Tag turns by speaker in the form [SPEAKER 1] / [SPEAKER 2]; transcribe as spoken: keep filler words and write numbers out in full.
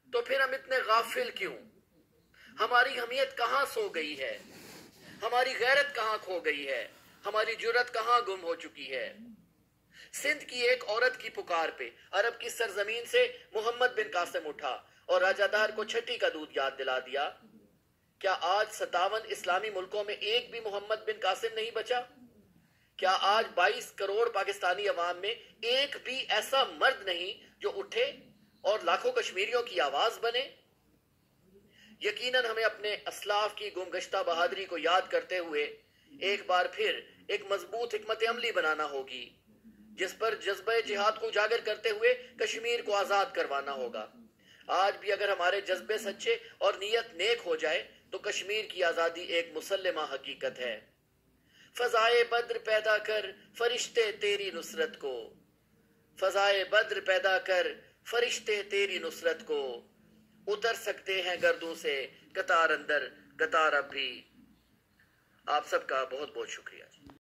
[SPEAKER 1] تو پھر ہم اتنے غافل کیوں؟ ہماری حمیت کہاں سو گئی ہے؟ ہماری غیرت کہاں کھو گئی ہے؟ ہماری جرت کہاں گم ہو چکی ہے؟ سندھ کی ایک عورت کی پکار پہ عرب کی سرزمین سے محمد بن قاسم اٹھا اور راجہ دار کو چھٹی کا دودھ یاد دلا دیا۔ کیا آج ستاون اسلامی ملکوں میں ایک بھی محمد بن قاسم نہیں بچا؟ کیا آج بائیس کروڑ پاکستانی عوام میں ایک بھی ایسا مرد نہیں جو اٹھے اور لاکھوں کشمیریوں کی آواز بنے؟ یقیناً ہمیں اپنے اسلاف کی گم گشتہ بہادری کو یاد کرتے ہوئے ایک بار پھر ایک مضبوط حکمت عملی بنانا ہوگی، جس پر جذبہ جہاد کو اجاگر کرتے ہوئے کشمیر کو آزاد کروانا ہوگا۔ آج بھی اگر ہمارے جذبے سچے اور نیت نیک ہو جائے تو کشمیر کی آزادی ایک مسلمہ حقیقت ہے۔ فضائے بدر پیدا کر فرشتے تیری نصرت کو، فضائے بدر پیدا کر فرشتے تیری نصرت کو، اتر سکتے ہیں گردوں سے قطار اندر قطار اب بھی۔ آپ سب کا بہت بہت شکریہ۔